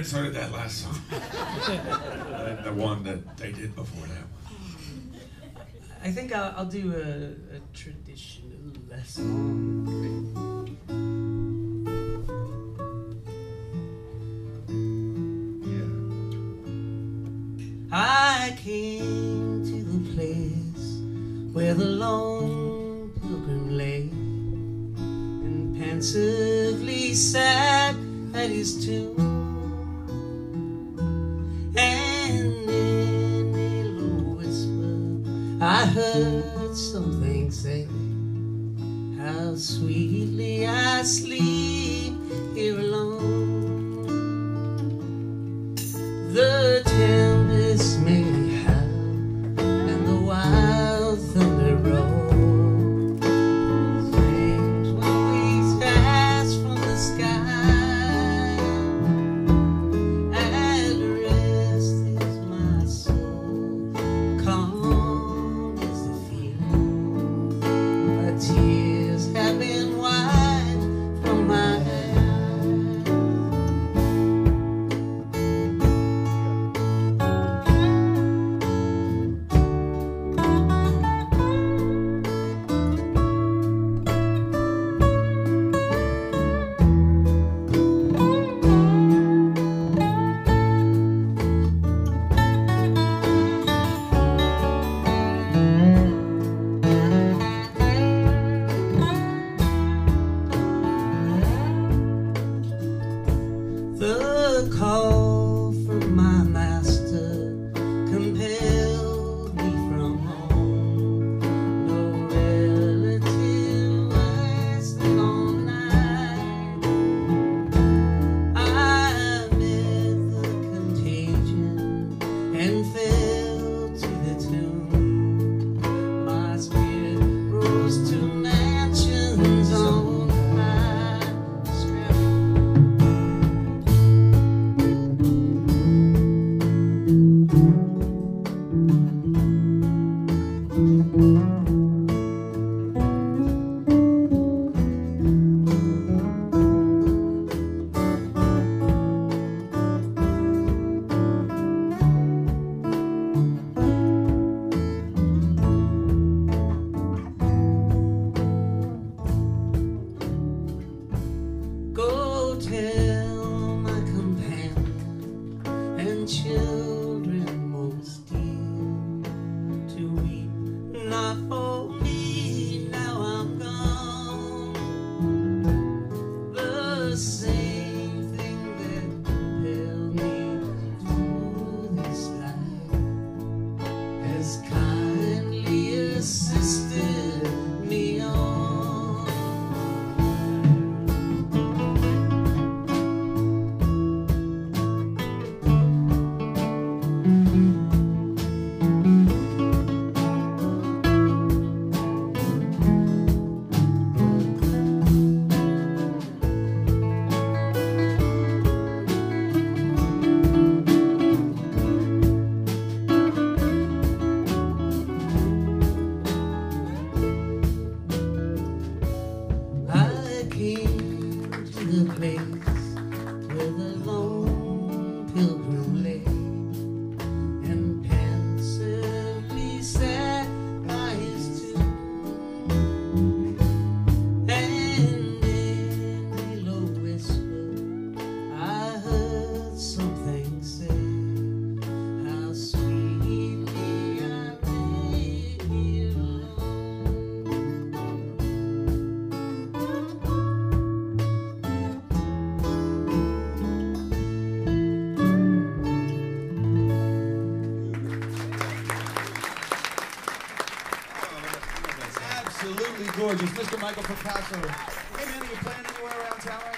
and so did that last song. And the one that they did before that one. I think I'll do a traditional song. I came to the place where the lone pilgrim lay and pensively sat at his tomb, and in a low whisper I heard something say, how sweetly I sleep here alone. The tempest may howl and the wild thunder roll, flames will always pass from the sky. At rest is my soul, calm is the feeling. My tears have been wiped from my eyes. The call from my master compelled me from home. No relative lasted all night. I met the contagion and fell to the tomb. My spirit rose to mansions on high. Go tell my companion and children most dear to weep not for me, now I'm gone. The same thing that propelled me through this life has kindly assisted me on. I came to the place where the lone pilgrim lay and pensively sat by his tomb, and in a low whisper I heard something say, how sweetly I lay here alone. Absolutely gorgeous. Mr. Michael Picasso. Hey, man, are you playing anywhere around town right now?